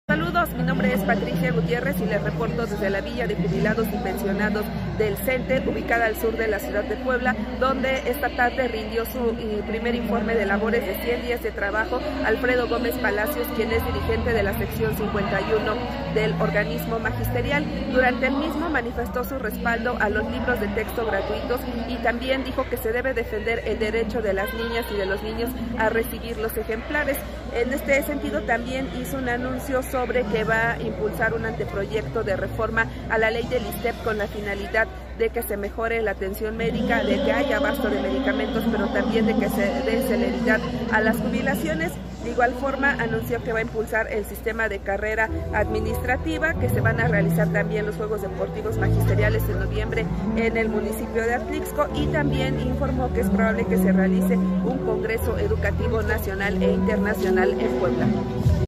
Saludos, mi nombre es Patricia Gutiérrez y les reporto desde la Villa de Jubilados y Pensionados del CENTE, ubicada al sur de la ciudad de Puebla, donde esta tarde rindió su primer informe de labores de 100 días de trabajo Alfredo Gómez Palacios, quien es dirigente de la sección 51 del organismo magisterial. Durante el mismo manifestó su respaldo a los libros de texto gratuitos y también dijo que se debe defender el derecho de las niñas y de los niños a recibir los ejemplares. En este sentido también hizo un anuncio sobre que va a impulsar un anteproyecto de reforma a la ley del ISSSTE con la finalidad de que se mejore la atención médica, de que haya abasto de medicamentos, pero también de que se dé celeridad a las jubilaciones. De igual forma, anunció que va a impulsar el sistema de carrera administrativa, que se van a realizar también los Juegos Deportivos Magisteriales en noviembre en el municipio de Atlixco, y también informó que es probable que se realice un congreso educativo nacional e internacional en Puebla.